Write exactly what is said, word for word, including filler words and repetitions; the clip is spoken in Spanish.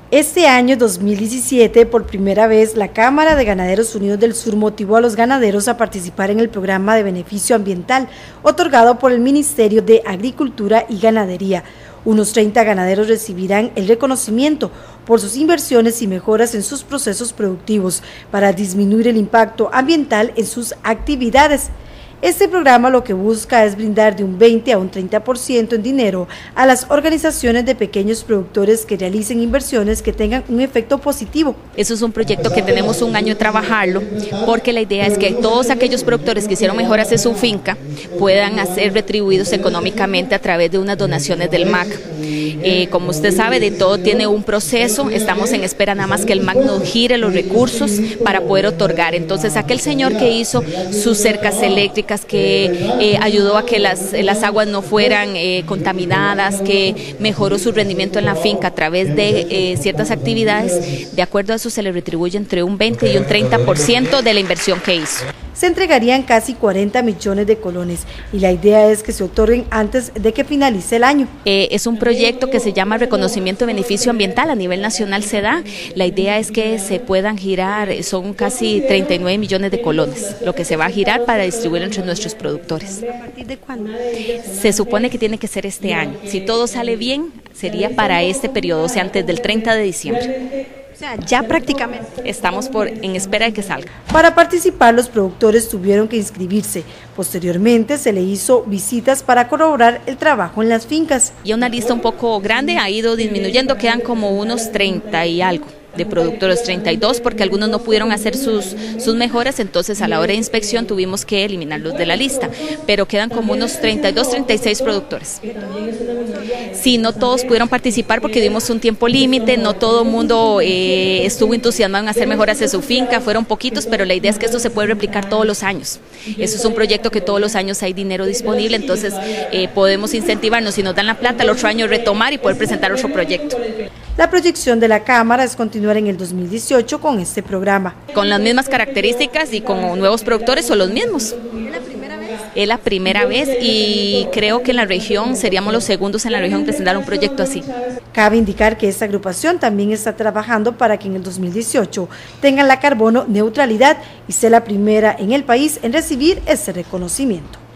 Este año dos mil diecisiete, por primera vez, la Cámara de Ganaderos Unidos del Sur motivó a los ganaderos a participar en el programa de beneficio ambiental otorgado por el Ministerio de Agricultura y Ganadería. Unos treinta ganaderos recibirán el reconocimiento por sus inversiones y mejoras en sus procesos productivos para disminuir el impacto ambiental en sus actividades. Este programa lo que busca es brindar de un veinte a un treinta por ciento en dinero a las organizaciones de pequeños productores que realicen inversiones que tengan un efecto positivo. Eso es un proyecto que tenemos un año de trabajarlo, porque la idea es que todos aquellos productores que hicieron mejoras en su finca puedan ser retribuidos económicamente a través de unas donaciones del M A C. Eh, como usted sabe, de todo tiene un proceso, estamos en espera nada más que el M A C nos gire los recursos para poder otorgar. Entonces, aquel señor que hizo sus cercas eléctricas, que eh, ayudó a que las, las aguas no fueran eh, contaminadas, que mejoró su rendimiento en la finca a través de eh, ciertas actividades, de acuerdo a eso se le retribuye entre un veinte y un treinta por ciento de la inversión que hizo. Se entregarían casi cuarenta millones de colones y la idea es que se otorguen antes de que finalice el año. Eh, es un proyecto que se llama Reconocimiento de Beneficio Ambiental, a nivel nacional se da. La idea es que se puedan girar, son casi treinta y nueve millones de colones, lo que se va a girar para distribuir entre nuestros productores. ¿A partir de cuándo? Se supone que tiene que ser este año. Si todo sale bien, sería para este periodo, o sea, antes del treinta de diciembre. O sea, ya prácticamente. Estamos por, en espera de que salga. Para participar, los productores tuvieron que inscribirse. Posteriormente, se le hizo visitas para corroborar el trabajo en las fincas. Y una lista un poco grande ha ido disminuyendo, quedan como unos treinta y algo de productores, treinta y dos, porque algunos no pudieron hacer sus, sus mejoras, entonces a la hora de inspección tuvimos que eliminarlos de la lista, pero quedan como unos treinta y dos, treinta y seis productores. Sí, no todos pudieron participar porque dimos un tiempo límite, no todo el mundo eh, estuvo entusiasmado en hacer mejoras en su finca, fueron poquitos, pero la idea es que esto se puede replicar todos los años. Eso es un proyecto que todos los años hay dinero disponible, entonces eh, podemos incentivarnos, si nos dan la plata, el otro año retomar y poder presentar otro proyecto. La proyección de la Cámara es continuar en el dos mil dieciocho con este programa. Con las mismas características y con nuevos productores o los mismos. ¿Es la primera vez? Es la primera vez y creo que en la región seríamos los segundos en la región en presentar un proyecto así. Cabe indicar que esta agrupación también está trabajando para que en el dos mil dieciocho tengan la carbono neutralidad y sea la primera en el país en recibir ese reconocimiento.